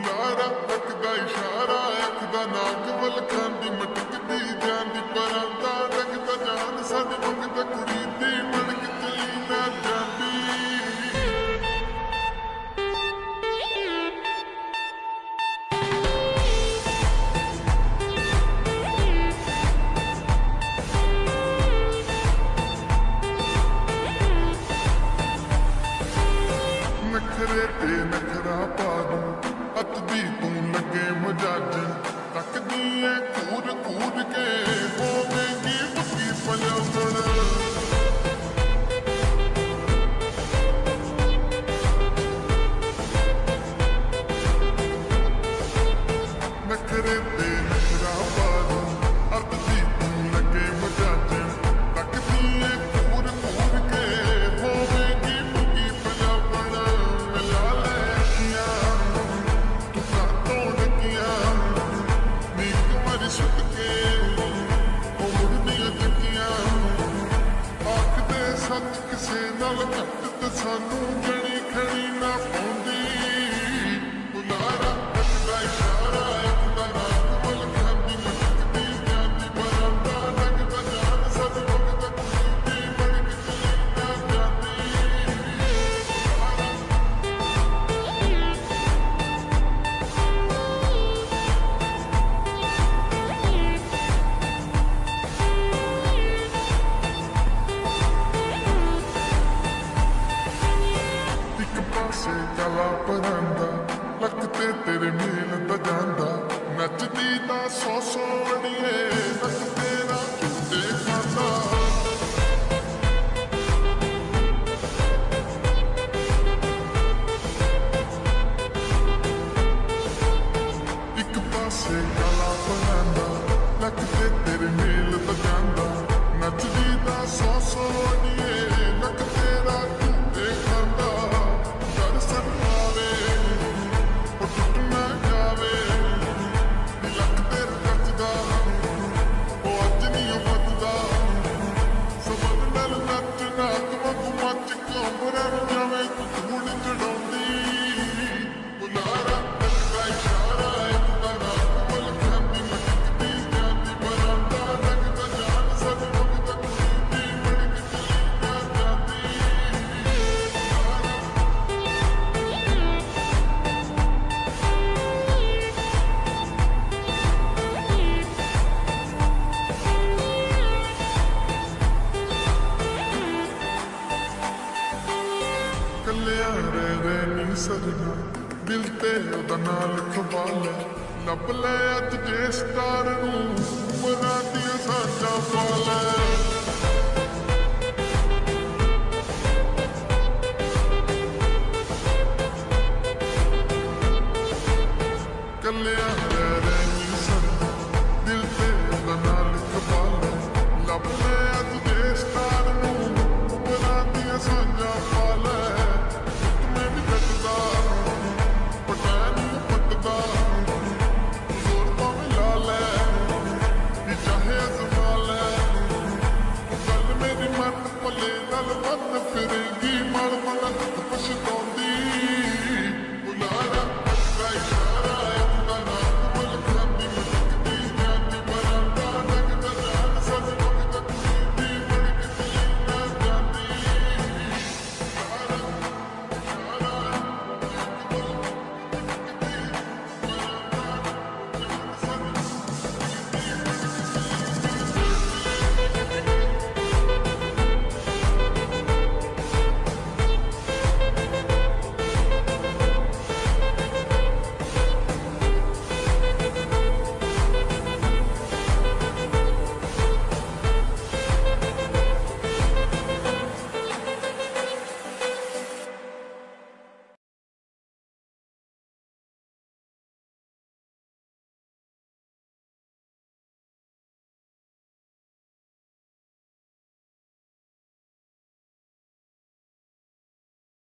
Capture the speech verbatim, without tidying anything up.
ਬੁਲਾਰਾ ਤੱਕਦਾ ਇਸ਼ਾਰਾ ਅੱਖਦਾ ਨਾਕ ਵੱਲ ਖਾਂਦੀ ਮਟਕਦੀ ਜਾਂਦੀ ਪਰਾਂਦਾ ਲੱਗਦਾ ਜਾਨ ਸਾਡੀ ਮੰਗਦਾ ਕੁੜੀ ਦੀ ਮਨ ਕਿ ਚਲੀ ਨਾ ਜਾਂਦੀ नखरे ते नखरा पा दूं हथ दी तू लगे मजाजन तकदी है कूद कूद के होवेगी पक्की पलवड़ नखरे ते नखरा पा दूं हथ दी तू लगे मजाजन तकदी है कूद कूद के होवेगी पक्की पलवड़ सुट के मुड़दियां जगियां आखदे सच किसे नाल घट ते सानू जणी खड़ी ना पाउंदी बुलारा तकदा इशारा एकदा रात वल खांदी मटकदी ਜਾਂਦੀ बरांदा लगदा जान सब वक्त कुड़ी दी बन के चली ना ਜਾਂਦੀ से गला परांदा लक ते तेरे मेल दा जांदा नचदी दा सौ सौ अड़िए नच तेरा झूठे खांदा एक पासे गला परांदा लक ते तेरे मेल दा जांदा नचदी दा सौ सौ अड़िए नच तेरा झूठे खांदा कलिया रे रे नी सजना दिल ते ओदा नाल खवा ले लब ले अज जे स्टार नूं मना दिया साजा पा ले